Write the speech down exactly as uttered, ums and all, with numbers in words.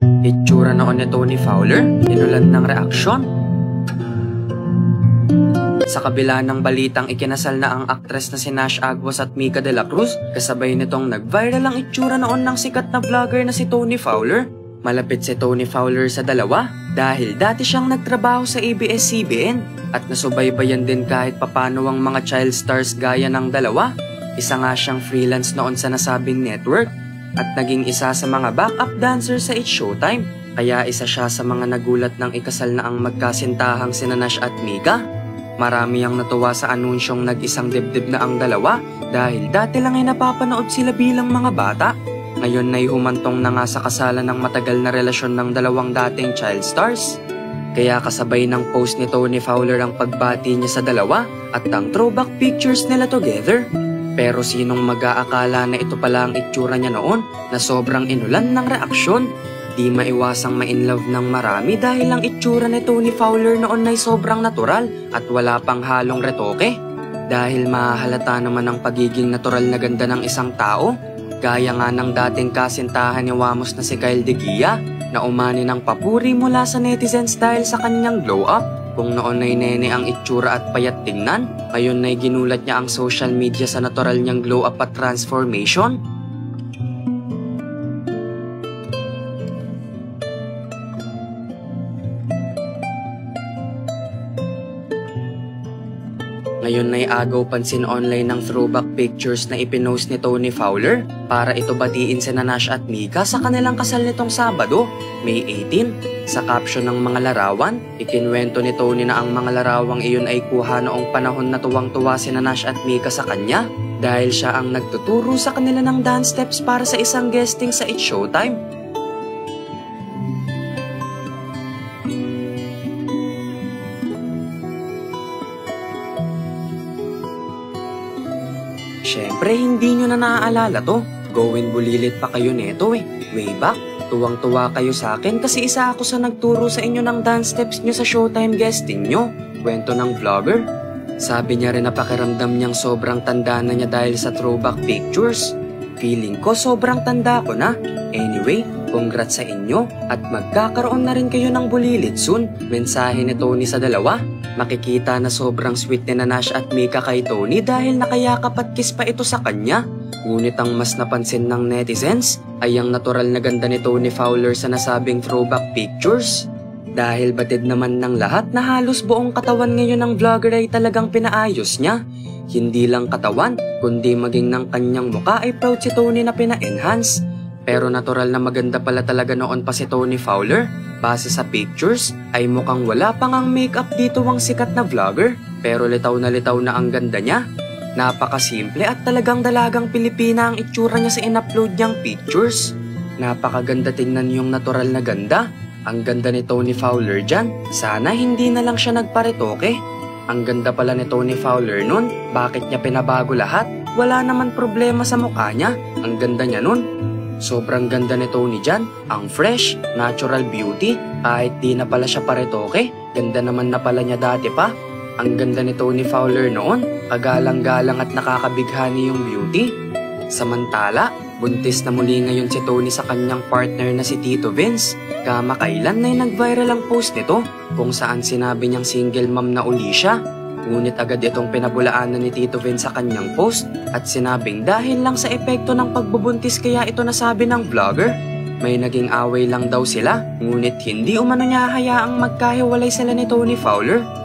Itsura noon ni Tony Fowler, inulan ng reaksyon. Sa kabila ng balitang ikinasal na ang aktres na si Nash Aguas at Mika De La Cruz, kasabay nitong nag-viral ang itsura noon ng sikat na vlogger na si Tony Fowler. Malapit si Tony Fowler sa dalawa dahil dati siyang nagtrabaho sa A B S C B N at nasubaybayan din kahit papano ang mga child stars gaya ng dalawa. Isa nga siyang freelance noon sa nasabing network at naging isa sa mga backup dancer sa It's Showtime. Kaya isa siya sa mga nagulat ng ikasal na ang magkasintahang sina Nash at Mika. Marami ang natuwa sa anunsyong nag-isang dibdib na ang dalawa dahil dati lang ay napapanood sila bilang mga bata. Ngayon ay humantong na nga sa kasalan ng matagal na relasyon ng dalawang dating child stars. Kaya kasabay ng post ni Tony Fowler ang pagbati niya sa dalawa at ang throwback pictures nila together. Pero sinong mag-aakala na ito pala ang itsura niya noon na sobrang inulan ng reaksyon? Di maiwasang ma-inlove ng marami dahil ang itsura ni Tony Fowler noon ay sobrang natural at wala pang halong retoke. Dahil mahalata naman ang pagiging natural na ganda ng isang tao. Gaya nga ng dating kasintahan ni Wamos na si Kyle De Gia na umani ng papuri mula sa netizens dahil sa kanyang glow up. Kung noon ay nene ang itsura at payat tingnan, ngayon ay ginulat niya ang social media sa natural niyang glow up at transformation. Ngayon ay agaw pansin online ng throwback pictures na ipinost ni Tony Fowler para ito batiin sina Nash at Mika sa kanilang kasal nitong Sabado, May eighteen. Sa caption ng mga larawan, ikinwento ni Tony na ang mga larawang iyon ay kuha noong panahon na tuwang-tuwa sina Nash at Mika sa kanya dahil siya ang nagtuturo sa kanila ng dance steps para sa isang guesting sa It's Showtime. Siyempre, hindi nyo na naaalala to. Gawin bulilit pa kayo neto eh. Way back, tuwang-tuwa kayo sa akin kasi isa ako sa nagturo sa inyo ng dance steps nyo sa Showtime guesting nyo. Kwento ng vlogger. Sabi niya rin na pakiramdam niyang sobrang tanda na niya dahil sa throwback pictures. Feeling ko sobrang tanda ko na. Anyway, congrats sa inyo at magkakaroon na rin kayo ng bulilit soon. Mensahe ni Tony sa dalawa. Makikita na sobrang sweet ni Nash at Mika kay Tony dahil nakayakap at kiss pa ito sa kanya. Ngunit ang mas napansin ng netizens ay ang natural na ganda ni Tony Fowler sa nasabing throwback pictures. Dahil batid naman ng lahat na halos buong katawan ngayon ng vlogger ay talagang pinaayos niya. Hindi lang katawan, kundi maging ng kanyang muka ay proud si Tony na pina-enhance. Pero natural na maganda pala talaga noon pa si Tony Fowler. Base sa pictures, ay mukhang wala pang ang makeup dito ang sikat na vlogger. Pero litaw na litaw na ang ganda niya. Napakasimple at talagang dalagang Pilipina ang itsura niya sa in-upload niyang pictures. Napakaganda tingnan yung natural na ganda. Ang ganda ni Tony Fowler dyan. Sana hindi na lang siya nagparetoke. Ang ganda pala ni Tony Fowler nun. Bakit niya pinabago lahat? Wala naman problema sa mukha niya. Ang ganda niya nun. Sobrang ganda ni Tony dyan. Ang fresh, natural beauty. Kahit di na pala siya paretoke. Ganda naman na pala niya dati pa. Ang ganda ni Tony Fowler noon. Kagalang-galang at nakakabighani yung beauty. Samantala, buntis na muli ngayon si Tony sa kanyang partner na si Tito Vince. Kamakailan na nag-viral ang post nito kung saan sinabi niyang single mom na uli siya. Ngunit agad itong pinabulaanan ni Tito Vince sa kanyang post at sinabing dahil lang sa epekto ng pagbubuntis kaya ito nasabi ng vlogger. May naging away lang daw sila, ngunit hindi umano niya hayaang magkahiwalay sila ni Tony Fowler.